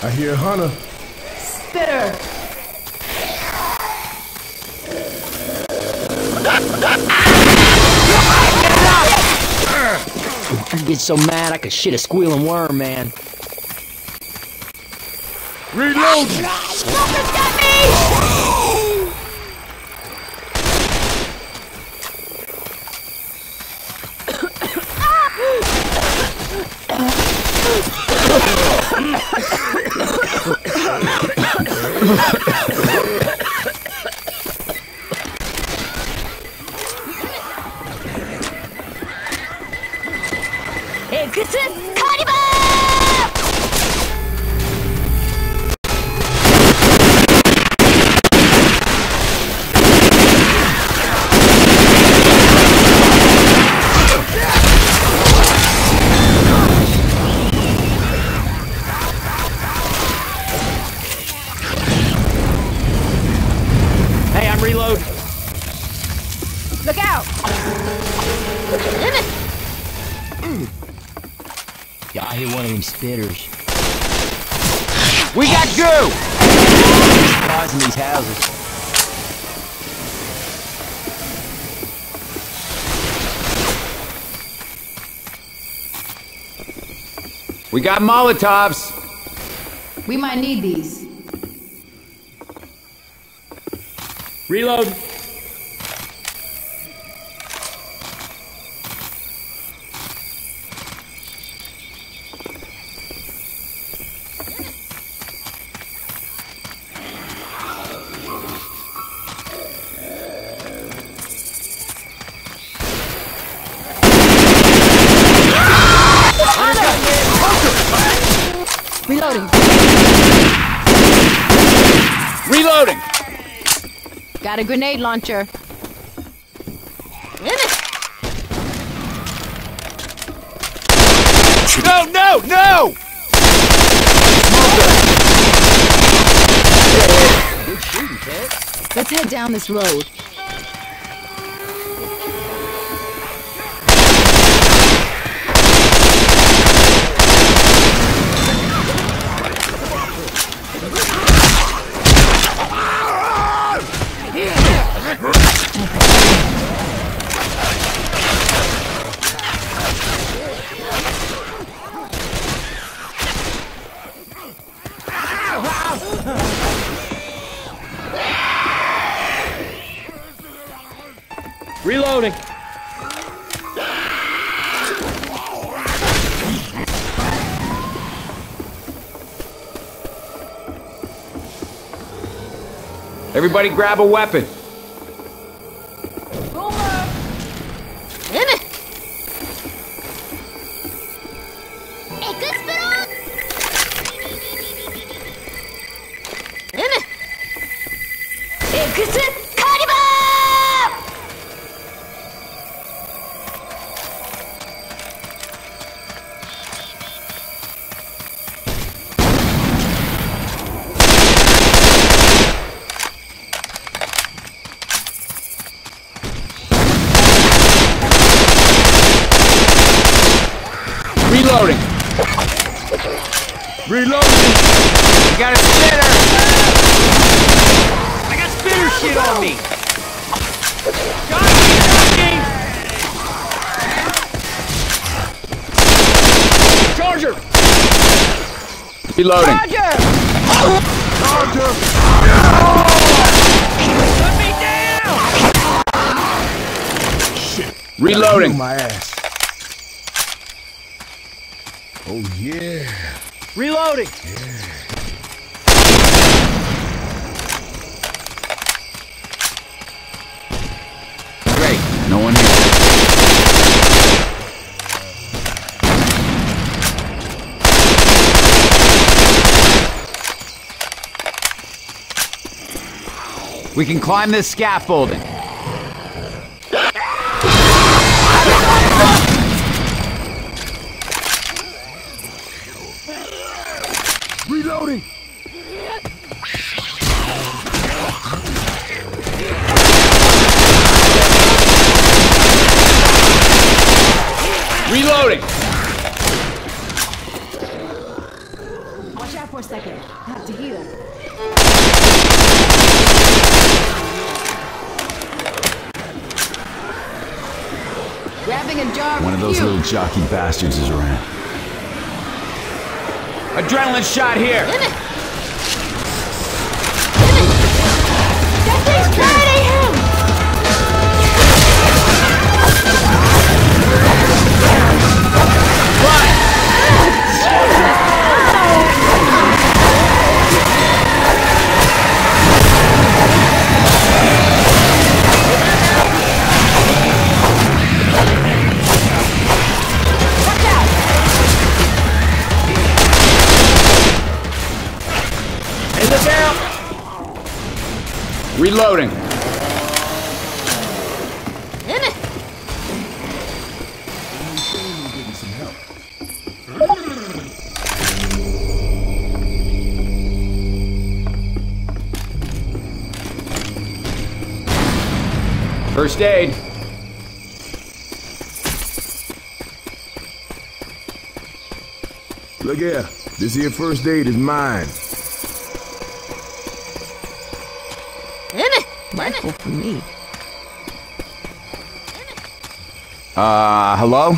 I hear Hunter. Spitter! I get so mad I could shit a squealing worm, man. Reload! Smoker's got me! Hey, I'm reloading. Look out! Yeah, I hit one of them spitters. We got goo! Guys in these houses. We got Molotovs. We might need these. Reload. Reloading. Reloading. Got a grenade launcher. No, no, no! Good shooting, Ted. Let's head down this road. Reloading. Everybody grab a weapon. Reloading. Reloading! You got a spitter! I got spitter shit on me! Charger! Reloading. Charger! Let me down! Shit. Reloading. My ass. Oh yeah. Reloading. Great. No one here. We can climb this scaffolding. Reloading! Reloading! Watch out for second. Have to heal. Grabbing a jar. One of those little jockey bastards is around. Adrenaline shot here. That thing's fighting him! Reloading. First aid. Look here. This here first aid is mine. Rifle for me. Hello?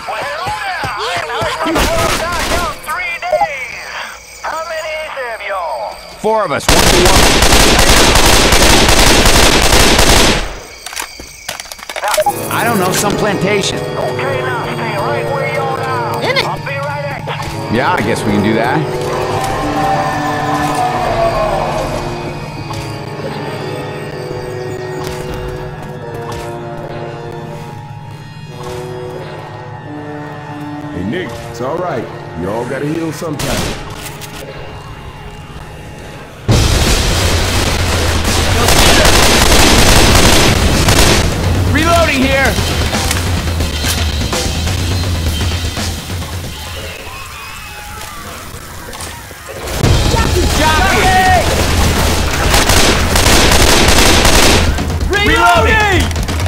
How many have y'all? 4 of us, 1-to-1. I don't know, some plantation. Okay, now stay right where you are now. I'll be right at you. Yeah, I guess we can do that. Hey, Nick, it's all right. You all gotta heal sometime. Reloading here! Jockey! Reloading!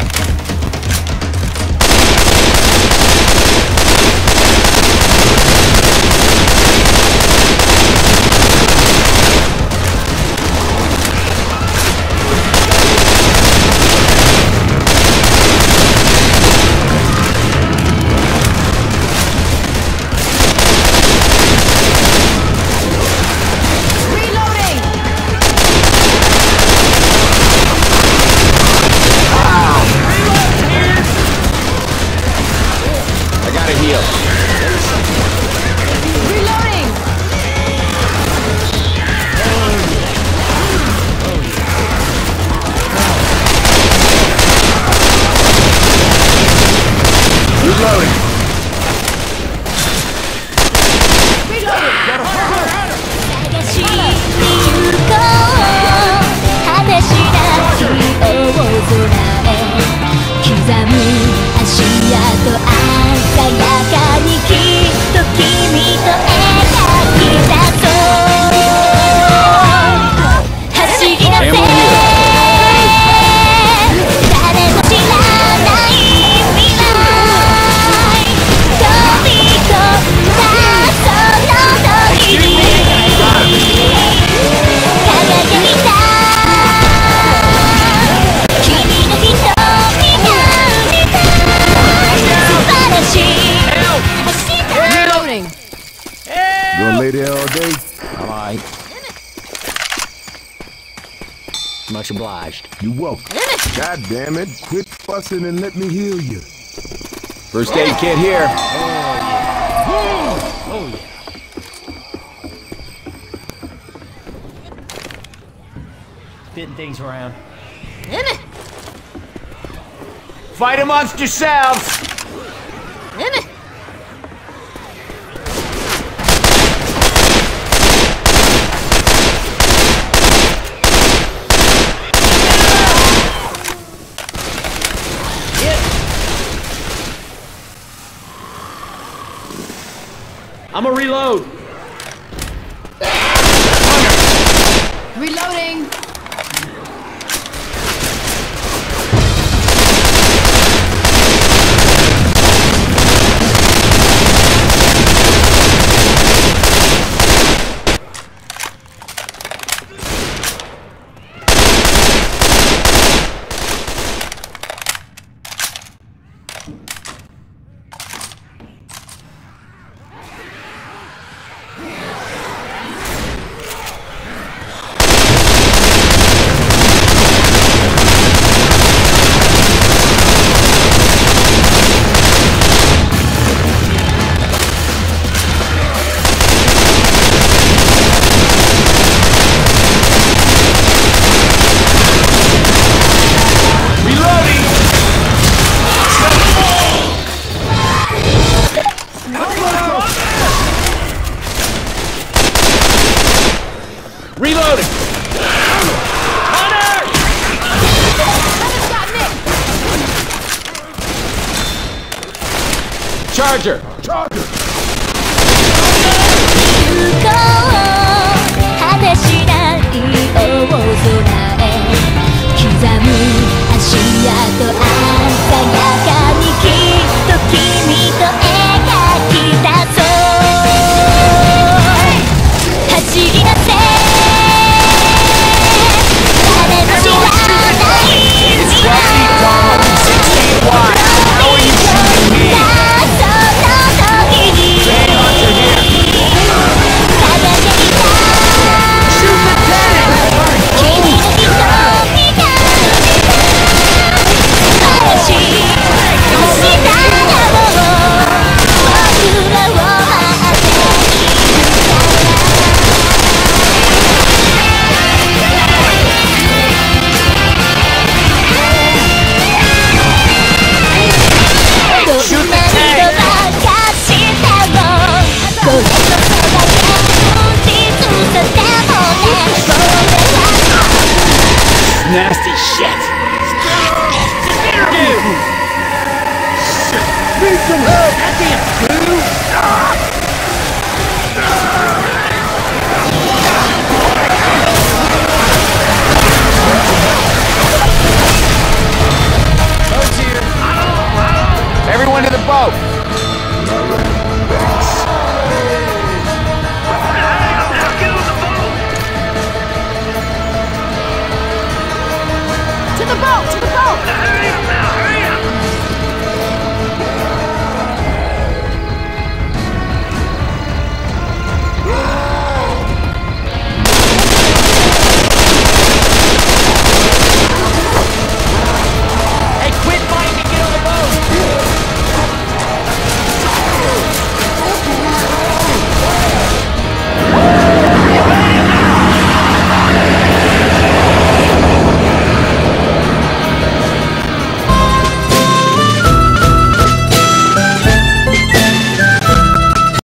Much obliged. You welcome. God damn it. Quit fussing and let me heal you. First aid kit here. Oh yeah. Fitting things around. Fight amongst yourselves. I'm gonna reload. Reloading. Reloading! Hunter! Hunter's got Nick! Charger! Charger!